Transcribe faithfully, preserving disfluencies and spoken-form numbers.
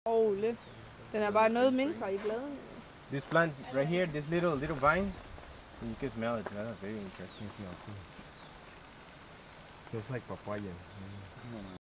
Oh, lidt. Den er bare noget mindre i bladene. This plant right here, this little little vine, you can smell it. That's very interesting. Smells like papaya.